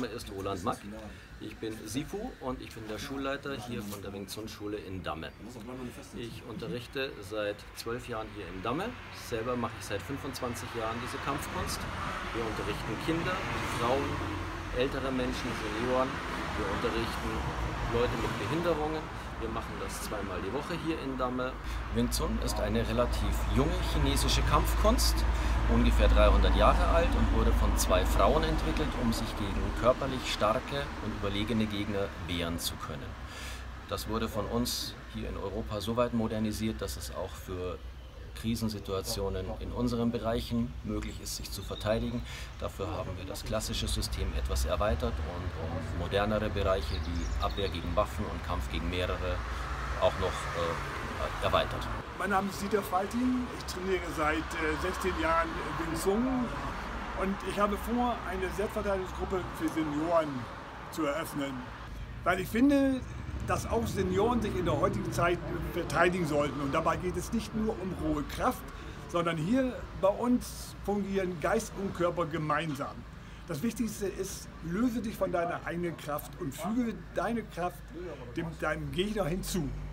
Name ist Roland Mack. Ich bin Sifu und ich bin der Schulleiter hier von der Wing Tsun Schule in Damme. Ich unterrichte seit 12 Jahren hier in Damme. Selber mache ich seit 25 Jahren diese Kampfkunst. Wir unterrichten Kinder, Frauen, ältere Menschen, Senioren. Wir unterrichten Leute mit Behinderungen. Wir machen das zweimal die Woche hier in Damme. Wing Tsun ist eine relativ junge chinesische Kampfkunst, ungefähr 300 Jahre alt und wurde von 2 Frauen entwickelt, um sich gegen körperlich starke und überlegene Gegner wehren zu können. Das wurde von uns hier in Europa so weit modernisiert, dass es auch für Krisensituationen in unseren Bereichen möglich ist, sich zu verteidigen. Dafür haben wir das klassische System etwas erweitert und um modernere Bereiche wie Abwehr gegen Waffen und Kampf gegen mehrere auch noch erweitert. Mein Name ist Dieter Faltin, ich trainiere seit 16 Jahren Wing Tsun und ich habe vor, eine Selbstverteidigungsgruppe für Senioren zu eröffnen, weil ich finde, dass auch Senioren sich in der heutigen Zeit verteidigen sollten. Und dabei geht es nicht nur um rohe Kraft, sondern hier bei uns fungieren Geist und Körper gemeinsam. Das Wichtigste ist, löse dich von deiner eigenen Kraft und füge deine Kraft deinem Gegner hinzu.